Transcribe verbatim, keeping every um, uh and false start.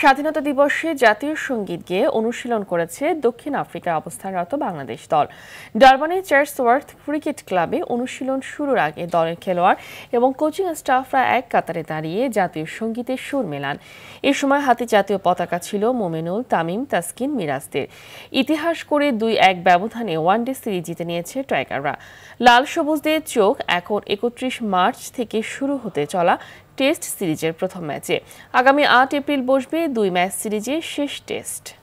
স্বাধীনতা দিবসে জাতীয় সঙ্গীত গেয়ে অনুশীলন করেছে দক্ষিণ আফ্রিকায় অবস্থানরত বাংলাদেশ দল। ডারবানে চার্লসওয়ার্থ ক্রিকেট ক্লাবে অনুশীলন শুরুর আগে দলের খেলোয়াড় এবং কোচিং স্টাফরা এক কাতারে দাঁড়িয়ে জাতীয় সঙ্গীতের সুর মেলান। এ সময় হাতে জাতীয় পতাকা ছিল মোমেনুল, তামিম, তাসকিন, মিরাজদের। ইতিহাস করে দুই এক ব্যবধানে ওয়ানডে সিরিজ জিতে নিয়েছে টাইগাররা। লাল সবুজদের চোখ এখন একত্রিশ মার্চ থেকে শুরু হতে চলা টেস্ট সিরিজের প্রথম ম্যাচে। আগামী আট এপ্রিল বসবে দুই ম্যাচ সিরিজের শেষ টেস্ট।